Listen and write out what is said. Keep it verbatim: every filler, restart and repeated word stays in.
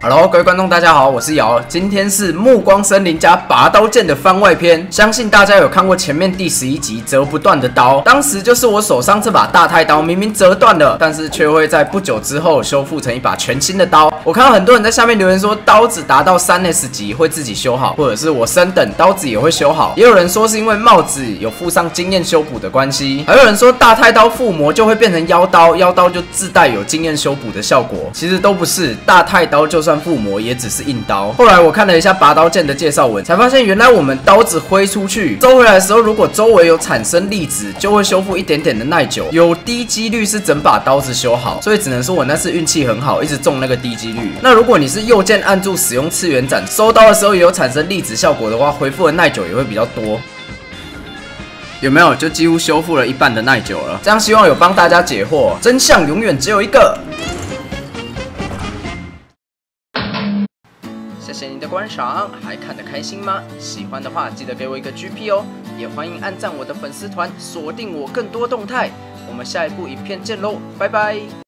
Hello， 各位观众，大家好，我是瑶。今天是《暮光森林》加拔刀剑的番外篇，相信大家有看过前面第十一集折不断的刀，当时就是我手上这把大太刀，明明折断了，但是却会在不久之后修复成一把全新的刀。我看到很多人在下面留言说，刀子达到 三 S 级会自己修好，或者是我升等刀子也会修好。也有人说是因为帽子有附上经验修补的关系，还有人说大太刀附魔就会变成妖刀，妖刀就自带有经验修补的效果。其实都不是，大太刀就算附魔也只是硬刀。后来我看了一下拔刀剑的介绍文，才发现原来我们刀子挥出去收回来的时候，如果周围有产生粒子，就会修复一点点的耐久，有低几率是整把刀子修好。所以只能说我那次运气很好，一直中那个低几率。那如果你是右键按住使用次元斩，收刀的时候也有产生粒子效果的话，回复的耐久也会比较多。有没有？就几乎修复了一半的耐久了。这样希望有帮大家解惑，真相永远只有一个。谢谢你的观赏，还看得开心吗？喜欢的话记得给我一个 G P 哦，也欢迎按赞我的粉丝团，锁定我更多动态。我们下一部影片见喽，拜拜。